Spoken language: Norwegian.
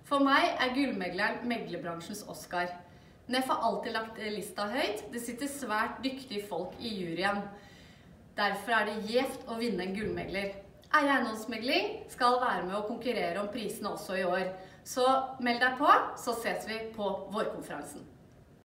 For meg er gullmegleren meglerbransjens Oscar. NEF har alltid lagt lista høyt. Det sitter svært dyktige folk i juryen. Derfor er det gjevt å vinne en gullmegler. Eie eiendomsmegling skal være med å konkurrere om prisene også i år. Så meld deg på, så ses vi på vårkonferansen.